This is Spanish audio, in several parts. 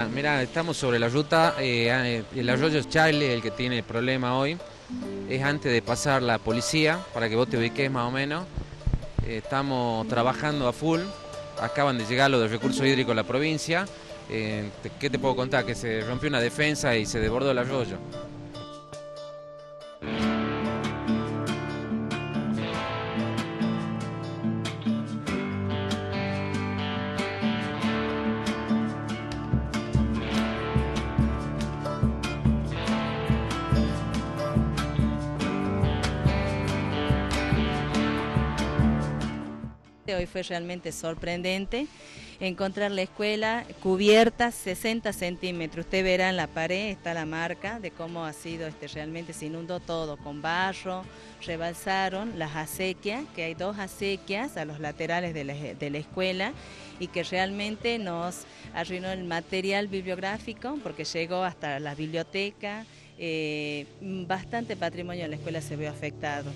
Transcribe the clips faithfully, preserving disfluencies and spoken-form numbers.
Mira, estamos sobre la ruta, eh, el arroyo Charlie, el que tiene el problema hoy, es antes de pasar la policía, para que vos te ubiques más o menos. Eh, estamos trabajando a full, acaban de llegar los de recursos hídricos a la provincia. Eh, te- ¿Qué te puedo contar? Que se rompió una defensa y se desbordó el arroyo. Hoy fue realmente sorprendente encontrar la escuela cubierta sesenta centímetros. Usted verá en la pared, está la marca de cómo ha sido, este, realmente se inundó todo con barro, rebalsaron las acequias, que hay dos acequias a los laterales de la, de la escuela y que realmente nos arruinó el material bibliográfico porque llegó hasta la biblioteca, eh, bastante patrimonio de la escuela se vio afectado.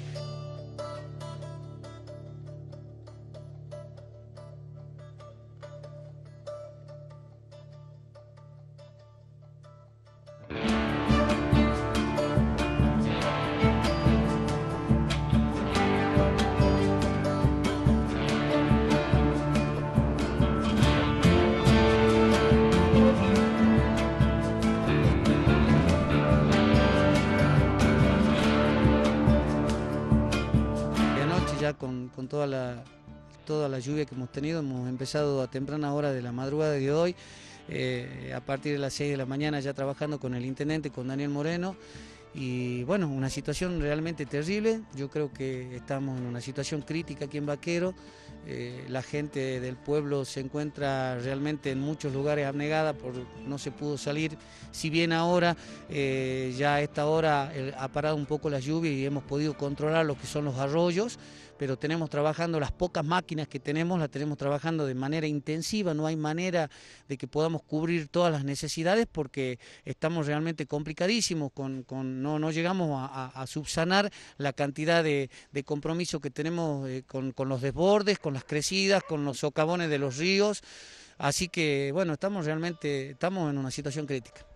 De anoche ya con, con toda la, toda la lluvia que hemos tenido, hemos empezado a temprana hora de la madrugada de hoy, eh, a partir de las seis de la mañana ya trabajando con el intendente, con Daniel Moreno, y bueno, una situación realmente terrible. Yo creo que estamos en una situación crítica aquí en Baquero. Eh, la gente del pueblo se encuentra realmente en muchos lugares abnegada, por no se pudo salir, si bien ahora eh, ya a esta hora eh, ha parado un poco la lluvia y hemos podido controlar lo que son los arroyos, pero tenemos trabajando las pocas máquinas que tenemos, las tenemos trabajando de manera intensiva. No hay manera de que podamos cubrir todas las necesidades porque estamos realmente complicadísimos, con, con, no, no llegamos a, a, a subsanar la cantidad de, de compromiso que tenemos eh, con, con los desbordes, con las crecidas, con los socavones de los ríos. Así que bueno, estamos realmente, estamos en una situación crítica.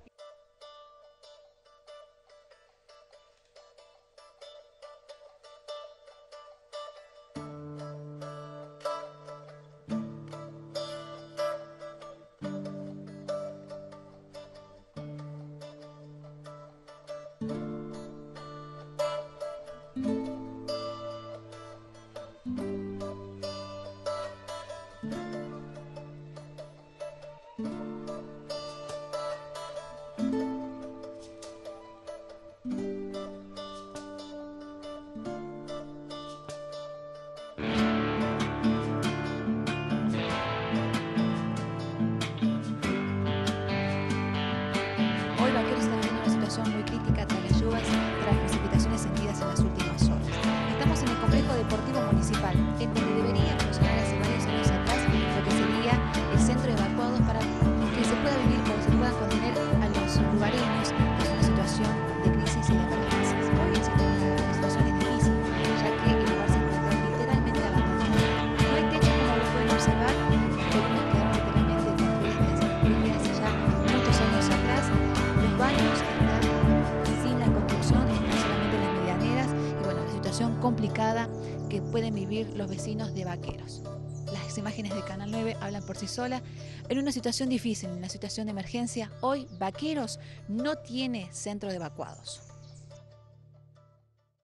Hoy Baquero está viviendo una situación muy crítica tras las lluvias, tras las precipitaciones sentidas en las últimas horas. Estamos en el complejo deportivo municipal, en donde debería funcionar hace varios años atrás lo que sería el centro de evacuados para que se pueda vivir o se puedan contener a los lugareños en una situación de crisis y de emergencias. Hoy existe una situación difícil, ya que el lugar se encuentra literalmente abandonado. No hay techo, como lo pueden observar, columnas quedaron literalmente construidas desde hace ya muchos años atrás. Los baños están sin la construcción, están solamente las medianeras y bueno, la situación complicada que pueden vivir los vecinos de Baqueros. Las imágenes de Canal nueve hablan por sí solas. En una situación difícil, en una situación de emergencia, hoy Baqueros no tiene centro de evacuados.